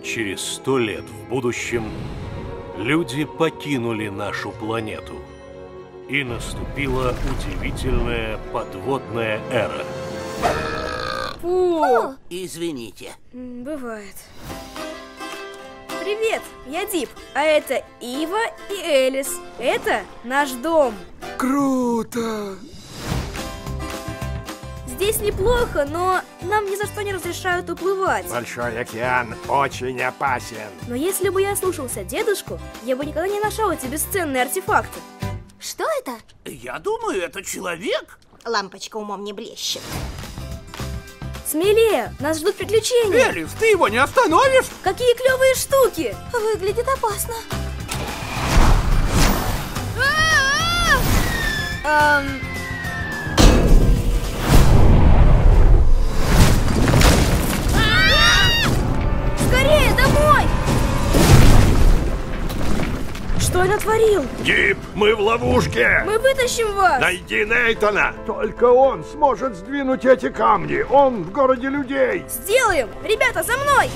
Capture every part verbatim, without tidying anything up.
Через сто лет в будущем люди покинули нашу планету. И наступила удивительная подводная эра. Фу! Извините. Бывает. Привет, я Дип, а это Ива и Элис. Это наш дом. Круто! Здесь неплохо, но нам ни за что не разрешают уплывать. Большой океан очень опасен. Но если бы я слушался дедушку, я бы никогда не нашел эти бесценные артефакты. Что это? Я думаю, это человек. Лампочка умом не блещет. Смелее, нас ждут приключения. Элис, ты его не остановишь? Какие клевые штуки! Выглядит опасно. Эм... Скорее, домой! Что я натворил? Дип, мы в ловушке! Мы вытащим вас! Найди Нейтана! Только он сможет сдвинуть эти камни. Он в городе людей. Сделаем! Ребята, за мной!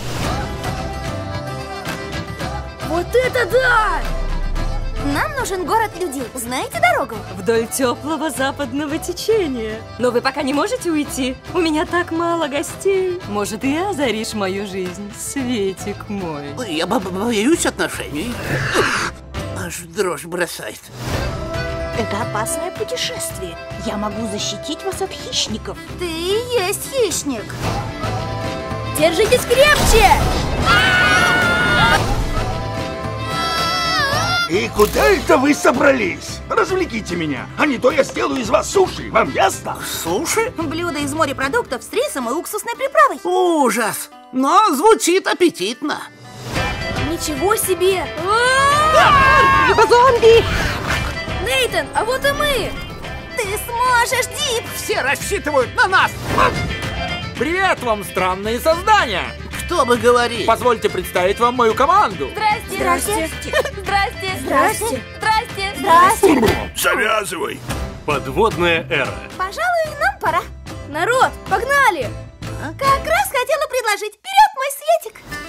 Вот это да! Нам нужен город людей. Знаете дорогу? Вдоль теплого западного течения. Но вы пока не можете уйти. У меня так мало гостей. Может, и озаришь мою жизнь, Светик мой. Я бо- боюсь отношений. Аж дрожь бросает. Это опасное путешествие. Я могу защитить вас от хищников. Ты и есть хищник. Держитесь крепче! И куда это вы собрались? Развлеките меня, а не то я сделаю из вас суши, вам ясно? Суши? Блюдо из морепродуктов с рисом и уксусной приправой. Ужас! Но звучит аппетитно. Ничего себе! Зомби! Нейтан, а вот и мы! Ты сможешь, Дип! Все рассчитывают на нас! Привет вам, странные создания! Кто бы говорил? Позвольте представить вам мою команду. Здрасте! Здрасте! Здрасте! Здрасте! Здрасте! Здрасте! Завязывай! Подводная эра. Пожалуй, нам пора. Народ, погнали! Как раз хотела предложить. Вперед, мой Светик!